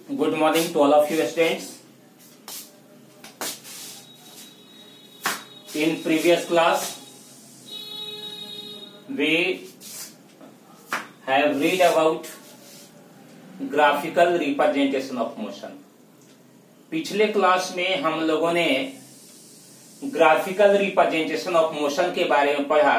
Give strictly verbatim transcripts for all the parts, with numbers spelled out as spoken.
Good morning to all of you students. In previous class, we have read about graphical representation of motion. पिछले class में हम लोगों ने graphical representation of motion के बारे में पढ़ा.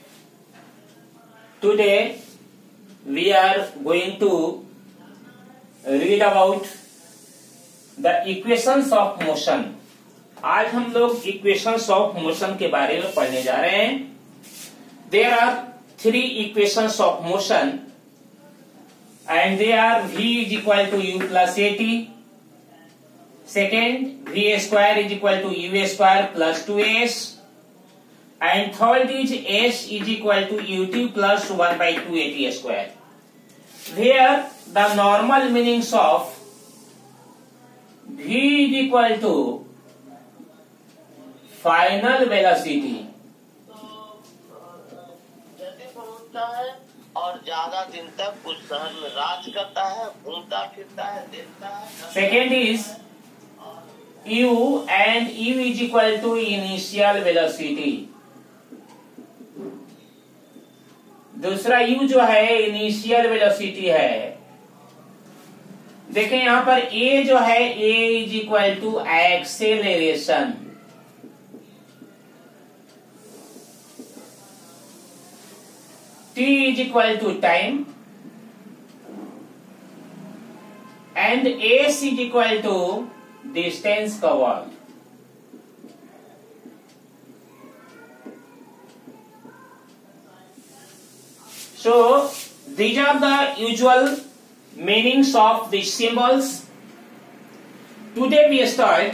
Today we are going to read about the equations of motion. आज हम लोग इक्वेशंस ऑफ मोशन के बारे में पढ़ने जा रहे हैं. There are three equations of motion and they are v is equal to u plus a t. Second, v square is equal to u square plus two s, and third is s is equal to ut plus one by two at square. Where the normal meanings of v is equal to final velocity. और ज्यादा दिन तक उस शहर में राज करता है, घूमता फिरता है, देखता है. Second is u and u is equal to initial velocity. दूसरा u जो है इनिशियल वेलोसिटी है. देखें यहां पर a जो है a is equal to acceleration. t is equal to time and s is equal to distance covered. So these are the usual meanings of these symbols. Today we start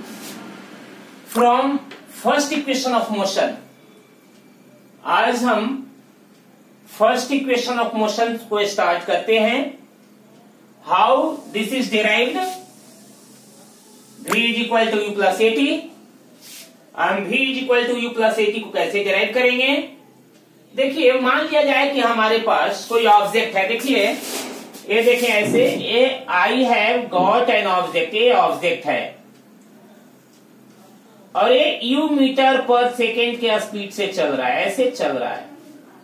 from first equation of motion. आज हम first equation of motion को start करते हैं. How this is derived? v is equal to u plus at. हम v is equal to u plus at को कैसे derive करेंगे? देखिए मान लिया जाए कि हमारे पास कोई ऑब्जेक्ट है. देखिए ये देखें ऐसे uh I have got an object. ये ऑब्जेक्ट है और ये u मीटर पर सेकेंड के स्पीड से चल रहा है. ऐसे चल रहा है.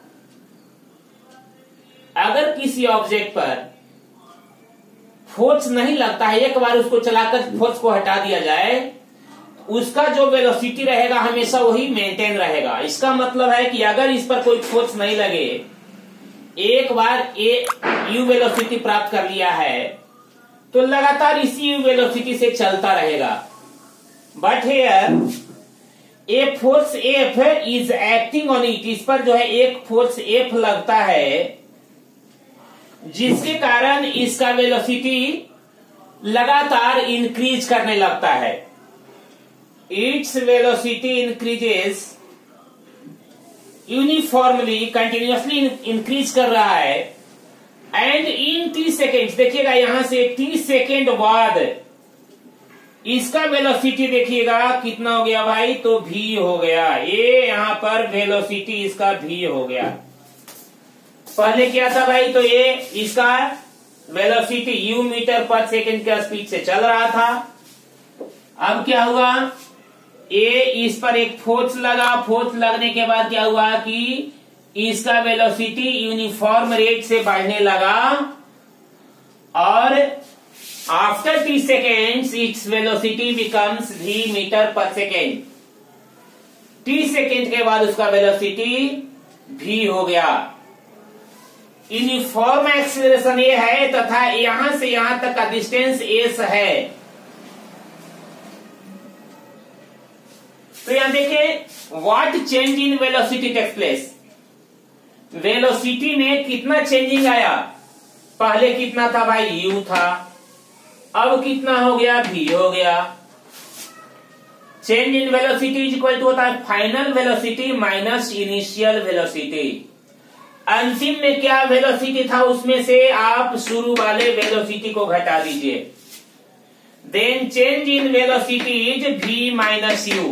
अगर किसी ऑब्जेक्ट पर फोर्स नहीं लगता है, एक बार उसको चलाकर फोर्स को हटा दिया जाए, उसका जो वेलोसिटी रहेगा हमेशा वही मेंटेन रहेगा. इसका मतलब है कि अगर इस पर कोई फोर्स नहीं लगे, एक बार ए यू वेलोसिटी प्राप्त कर लिया है तो लगातार इसी यू वेलोसिटी से चलता रहेगा. But here a force F is acting on it. इस पर जो है एक फोर्स एफ लगता है जिसके कारण इसका वेलोसिटी लगातार इंक्रीज करने लगता है. Its velocity increases uniformly, continuously increase कर रहा है. एंड इन टी सेकेंड, देखिएगा यहां से टी सेकेंड बाद इसका वेलोसिटी देखिएगा कितना हो गया भाई, तो v हो गया. ये यहां पर वेलोसिटी इसका v हो गया. पहले क्या था भाई, तो ये इसका वेलोसिटी u मीटर पर सेकंड के स्पीड से चल रहा था. अब क्या हुआ, ये इस पर एक फोर्स लगा. फोर्स लगने के बाद क्या हुआ कि इसका वेलोसिटी यूनिफॉर्म रेट से बढ़ने लगा और after T seconds its velocity becomes v metre पर सेकेंड. टी सेकेंड के बाद उसका वेलोसिटी v हो गया. यूनिफॉर्म एक्सीलरेशन ये है तथा यहां से यहां तक का डिस्टेंस एस है. तो यहां देखें what change in velocity takes place. Velocity में कितना चेंजिंग आया. पहले कितना था भाई, u था. अब कितना हो गया, v हो गया. Change in velocity is equal to होता है final velocity minus initial velocity. अंतिम में क्या वेलोसिटी था उसमें से आप शुरू वाले वेलोसिटी को घटा दीजिए. Then change in velocity is v minus u.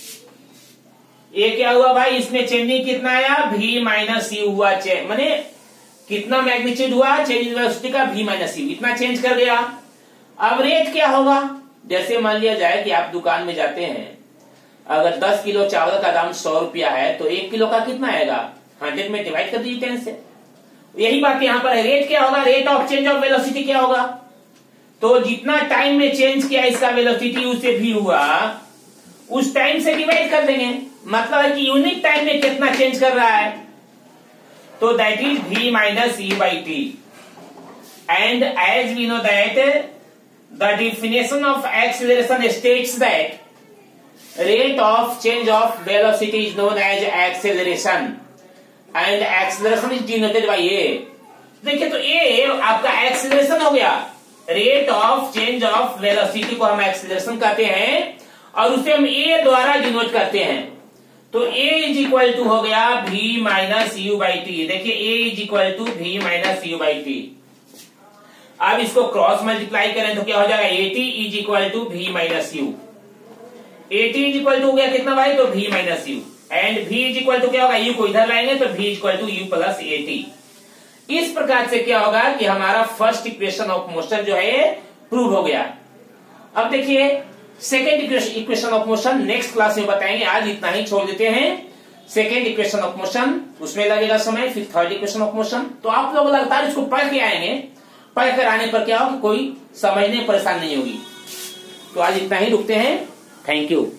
ये क्या हुआ भाई, इसमें चेंजिंग कितना आया, v माइनस यू हुआ. माने कितना मैग्नीट्यूड हुआ चेंज इन वेलोसिटी का, v माइनस यू. इतना चेंज कर गया. अब रेट क्या होगा, जैसे मान लिया जाए कि आप दुकान में जाते हैं, अगर दस किलो चावल का दाम सौ रुपया है तो एक किलो का कितना आएगा, हंड्रेड में डिवाइड कर दीजिए टेन से। यही बात यहाँ पर है। रेट क्या होगा, rate of change of velocity क्या होगा, तो जितना टाइम में चेंज किया इसका वेलोसिटी उससे भी हुआ, उस टाइम से डिवाइड कर देंगे। मतलब है कि यूनिट टाइम में कितना चेंज कर रहा है, तो that is v minus u by T. And as we know that the definition of acceleration states that rate of change of velocity is known as acceleration and acceleration is denoted by a। देखिए तो a आपका acceleration हो गया, rate of change of velocity को हम acceleration कहते हैं और उसे हम a द्वारा डिनोट करते हैं। तो a इज इक्वल टू हो गया v minus u by T. देखिए a is equal to v minus u by T. अब इसको क्रॉस मल्टीप्लाई करें तो क्या हो जाएगा, a T is equal to v minus u. A T is equal to हो गया कितना भाई, तो v minus u. And v is equal to क्या होगा, u को इधर लाएंगे तो v is equal to u plus a T. इस प्रकार से क्या होगा कि हमारा फर्स्ट इक्वेशन ऑफ मोशन जो है प्रूव हो गया। अब देखिए second equation of motion next class में बताएंगे, आज इतना ही छोड़ देते हैं। सेकेंड इक्वेशन ऑफ मोशन उसमें लगेगा समय, फिर थर्ड इक्वेशन ऑफ मोशन। तो आप लोग लगातार इसको पढ़ के आएंगे, पढ़ कर आने पर क्या होगा, कोई समझने परेशान नहीं होगी। तो आज इतना ही रुकते हैं। Thank you.